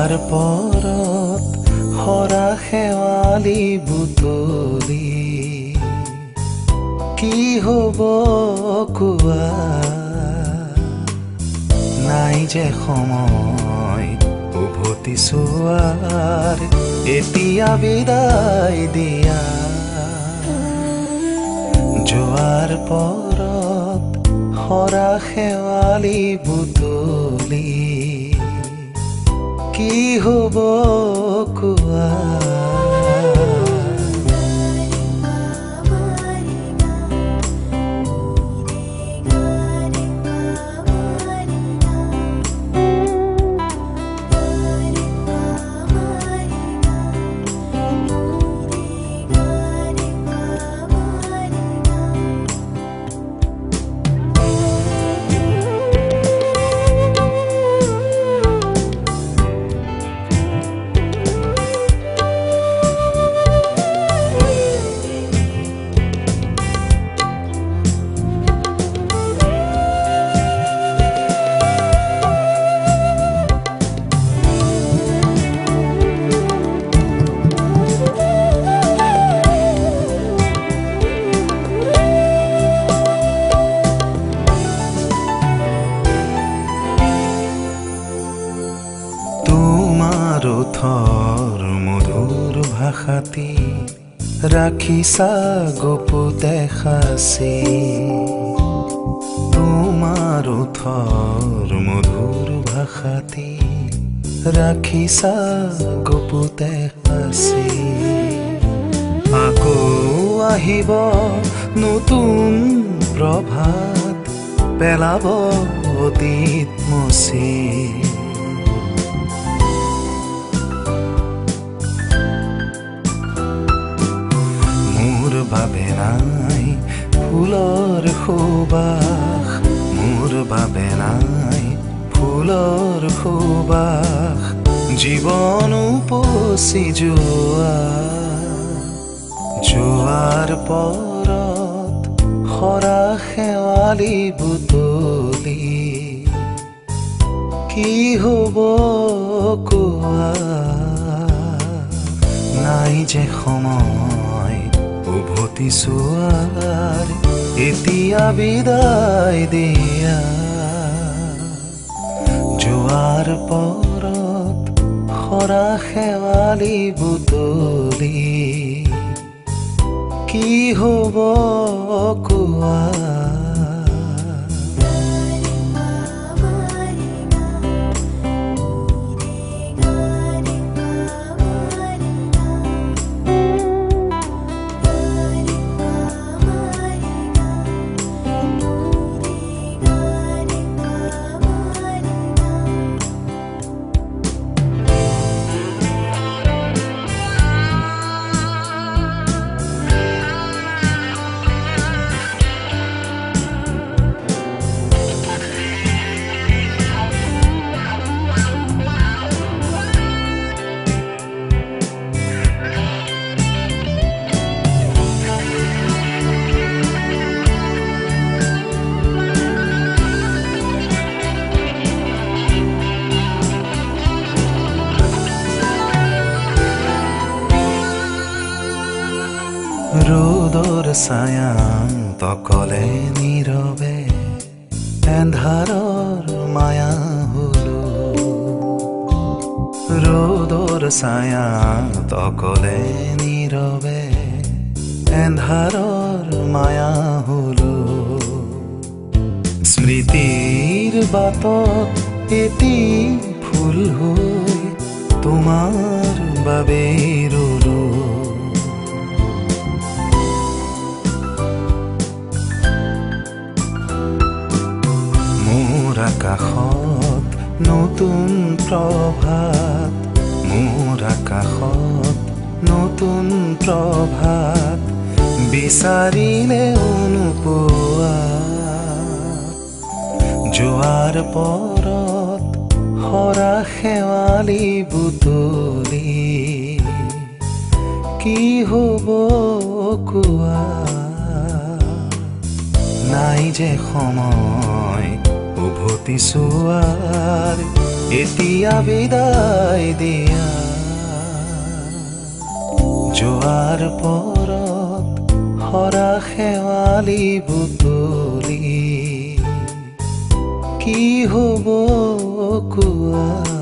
জোৱাৰ পৰত হৰা শেৱালি বুটলি কি হ'ব কোৱা নাই যে সময় উভতি চোৱাৰ এতিয়া বিদায় দিয়া জোৱাৰ পৰত হৰা শেৱালি বুটলি কি হ'ব কোৱা থৰ মধুৰ ভাষাতি ৰাখিছা গোপতে সাঁচি তোমাৰ থৰ মধুৰ ভাষাতি ৰাখিছা গোপতে সাঁচি আকৌ আহিব নতুন প্ৰভাত পেলাব অতীত মচি বাবে নাই ফুলৰ সুবাস মোৰ বাবে নাই ফুলৰ সুবাস জীৱন উপচি যোৱা জোৱাৰ পৰত হৰা শেৱালি বুটলি কি হ'ব কোৱা নাই যে সময় উভতি চোৱাৰ এতিয়া বিদায় দিয়া জোৱাৰ পৰত হৰা শেৱালি বুটলি কি হ'ব কোৱা ৰ'দৰ ছায়াত অকলে নীৰৱে এন্ধাৰৰ মায়া হলো ৰ'দৰ ছায়াত অকলে নীৰৱে এন্ধাৰৰ মায়া হলো স্মৃতিৰ বাটত এটি ফুল হৈ তোমাৰ বাবে ৰলো আকাশত নতুন প্ৰভাত মোৰ আকাশত নতুন প্ৰভাত বিচাৰিলে নোপোৱা জোৱাৰ পৰত হৰা শেৱালি বুটলি কি হ'ব কোৱা নাই যে সময় উভতি চোৱাৰ এতিয়া বিদায় দিয়া জোৱাৰ পৰত হৰা শেৱালি বুটলি কি হ'ব কোৱা